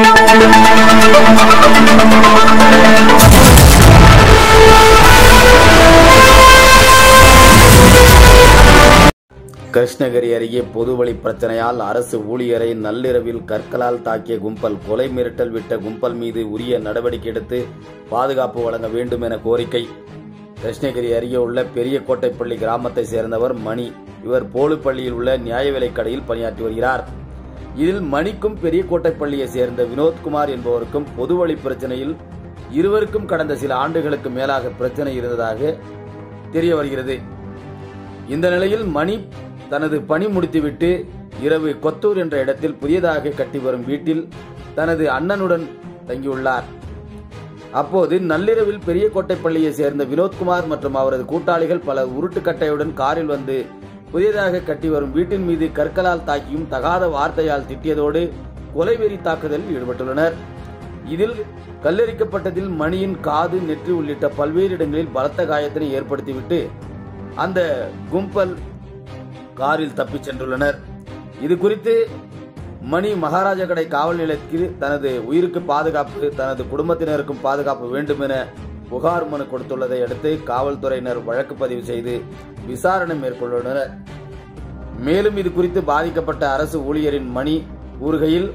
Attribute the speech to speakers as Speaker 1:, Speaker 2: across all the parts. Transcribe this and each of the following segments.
Speaker 1: கிருஷ்ணகிரி அருகே பொதுவழி பிரச்சனையால் அரசு ஊழியரை நள்ளிரவில் கற்களால் தாக்கிய கும்பல் கொலை மிரட்டல் விட்ட கும்பல் மீது உரிய நடவடிக்கை எடுத்து பாதுகாப்பு வழங்க வேண்டும் என கோரிக்கை. கிருஷ்ணகிரி அருகே உள்ள பெரியகோட்டைப்பள்ளி கிராமத்தை சேர்ந்தவர் மணி. இவர் போலுப்பள்ளியில் உள்ள நியாய விலைக் கடையில் பணியாற்றி வருகிறார். இதில் மணிக்கும் பெரியகோட்டைப்பள்ளியை சேர்ந்த வினோத்குமார் என்பவருக்கும் பொதுவழி பிரச்சனையில் இருவருக்கும் கடந்த சில ஆண்டுகளுக்கு மேலாக பிரச்சனை இருந்ததாக தெரிய வருகிறது. இந்த நிலையில் மணி தனது பணி முடித்துவிட்டு இரவு கொத்தூர் என்ற இடத்தில் புதியதாக கட்டி வரும் வீட்டில் தனது அண்ணனுடன் தங்கியுள்ளார். அப்போது நள்ளிரவில் பெரியகோட்டைப்பள்ளியை சேர்ந்த வினோத்குமார் மற்றும் அவரது கூட்டாளிகள் பல உருட்டுக்கட்டையுடன் காரில் வந்து புதியதாக கட்டி வரும் வீட்டின் மீது கற்களால் தாக்கியும் தகாத வார்த்தையால் திட்டியதோடு கொலைவெறி தாக்குதலில் ஈடுபட்டுள்ளனர். இதில் கல்லெறிக்கப்பட்டதில் மணியின் காது, நெற்றி உள்ளிட்ட பல்வேறு இடங்களில் பலத்த காயத்தினை ஏற்படுத்திவிட்டு அந்த கும்பல் காரில் தப்பிச் சென்றுள்ளனர். இது குறித்து மணி மகாராஜா கடை காவல் நிலையத்தில் தனது உயிருக்கு பாதுகாப்பு, தனது குடும்பத்தினருக்கும் பாதுகாப்பு வேண்டும் என புகார் மனு கொடுத்துள்ளதை அடுத்து காவல்துறையினர் வழக்கு பதிவு செய்து விசாரணை மேற்கொண்டுள்ளனர். மேலும் இது குறித்து பாதிக்கப்பட்ட அரசு ஊழியரின் மணி கூறுகையில்,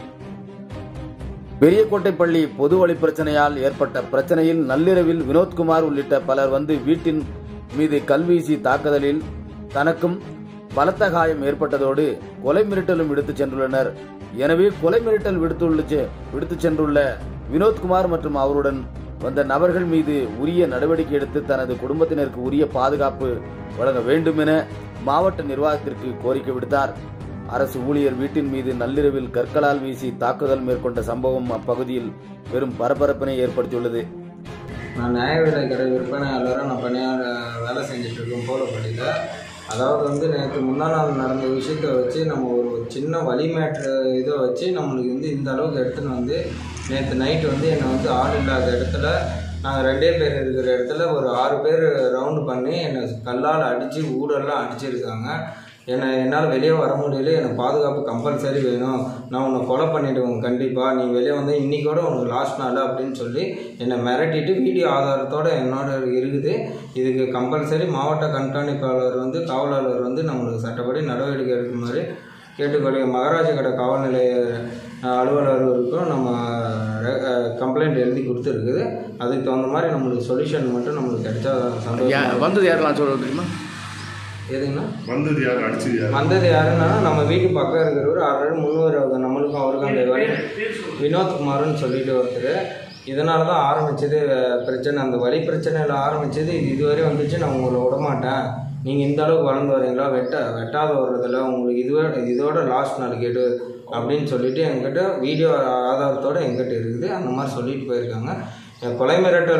Speaker 1: பெரியகோட்டைப்பள்ளி பொது வழி பிரச்சனையால் ஏற்பட்ட பிரச்சனையில் நள்ளிரவில் வினோத்குமார் உள்ளிட்ட பலர் வந்து வீட்டின் மீது கல்வீசி தாக்குதலில் தனக்கும் பலத்த காயம் ஏற்பட்டதோடு கொலை மிரட்டலும் விடுத்துச் சென்றுள்ளனர். எனவே கொலை மிரட்டல் விடுத்துச் சென்றுள்ள வினோத்குமார் மற்றும் அவருடன் வந்த நபர்கள் மீது உரிய நடவடிக்கை எடுத்து தனது குடும்பத்தினருக்கு உரிய பாதுகாப்பு வழங்க வேண்டும் என மாவட்ட நிர்வாகத்திற்கு கோரிக்கை விடுத்தார். அரசு ஊழியர் வீட்டின் மீது நள்ளிரவில் கற்களால் வீசி தாக்குதல் மேற்கொண்ட சம்பவம் அப்பகுதியில் பெரும் பரபரப்பினை ஏற்படுத்தியுள்ளது.
Speaker 2: நான் நியாய விலைக் கடை விற்பனையாளராக நான் வேலை செஞ்சுட்டு இருக்கோம் போலப்பள்ளியில். அதாவது நேற்று முந்தா நாள் நடந்த விஷயத்தை வச்சு நம்ம ஒரு சின்ன வழிமேற்று இதை வச்சு நம்மளுக்கு இந்த அளவுக்கு எடுத்துன்னு நேற்று நைட்டு என்னை ஆள் இல்லாத இடத்துல, நாங்கள் 2 பேர் இருக்கிற இடத்துல ஒரு 6 பேர் ரவுண்டு பண்ணி என்னை கல்லால் அடித்து ஊடெல்லாம் அடிச்சிருக்காங்க. என்னால் வெளியே வர முடியல, எனக்கு பாதுகாப்பு கம்பல்சரி வேணும், நான் உன்னை கொலை பண்ணிவிடுவேன் கண்டிப்பாக, நீ வெளியே இன்றைக்கோட உனக்கு லாஸ்ட் நாள் அப்படின்னு சொல்லி என்னை மிரட்டிட்டு வீடியோ ஆதாரத்தோடு என்னோட இருக்குது. இதுக்கு கம்பல்சரி மாவட்ட கண்காணிப்பாளர் காவலாளர் நம்மளுக்கு சட்டப்படி நடவடிக்கை எடுக்குமாறு கேட்டுக்கொள்ள மகாராஜா கடை காவல் நிலைய அலுவலர்களுக்கும் நம்ம கம்ப்ளைண்ட் எழுதி கொடுத்துருக்குது. அதுக்கு தகுந்த மாதிரி நம்மளுக்கு சொல்யூஷன் மட்டும் நம்மளுக்கு கிடைச்சா சந்தோஷம்.
Speaker 1: வந்தது யாரெல்லாம் சொல்ல தெரியுமா?
Speaker 2: எதுங்கண்ணா
Speaker 3: வந்தது
Speaker 2: யாருன்னா நம்ம வீட்டு பக்கம் இருக்கிறவர் ஆல்ரெடி முன்னூறு நம்மளுக்கும் அவருக்கும் அந்த வினோத்குமார்னு சொல்லிட்டு ஒருத்தர். இதனால தான் ஆரம்பித்தது பிரச்சனை. அந்த வழி பிரச்சனையில் ஆரம்பித்தது. இதுவரை வந்துச்சு, நான் உங்களை விடமாட்டேன், நீங்கள் இந்த அளவுக்கு வளர்ந்து வரீங்களா, வெட்டாத வர்றதில்ல, உங்களுக்கு இதோட லாஸ்ட் நாள் கேட்டு அப்படின்னு சொல்லிட்டு எங்கிட்ட வீடியோ ஆதாரத்தோடு எங்கிட்ட இருக்குது. அந்த மாதிரி சொல்லிட்டு போயிருக்காங்க. கொலை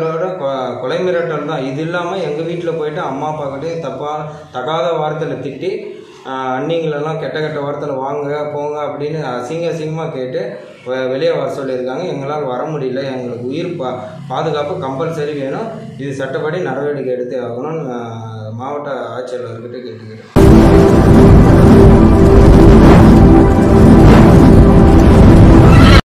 Speaker 2: மிரட்டல் தான். இது இல்லாமல் எங்கள் வீட்டில் போயிட்டு அம்மா அப்பாக்கிட்டே தகாத வார்த்தையில் திட்டி, அண்ணிங்களெல்லாம் கெட்ட வார்த்தையில் வாங்க போங்க அப்படின்னு அசிங்கமாக கேட்டு வெளியே வர சொல்லியிருக்காங்க. எங்களால் வர முடியல, எங்களுக்கு உயிர் பாதுகாப்பு கம்பல்சரி வேணும், இது சட்டப்படி நடவடிக்கை எடுத்து ஆகணும்னு மாவட்ட ஆட்சியாளர்கிட்ட கேட்டுக்கிறேன்.